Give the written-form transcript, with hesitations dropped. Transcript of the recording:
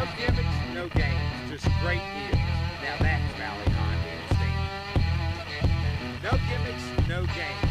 No gimmicks, no games, just great deals. Now that's Valley Honda in Stand. No gimmicks, no games.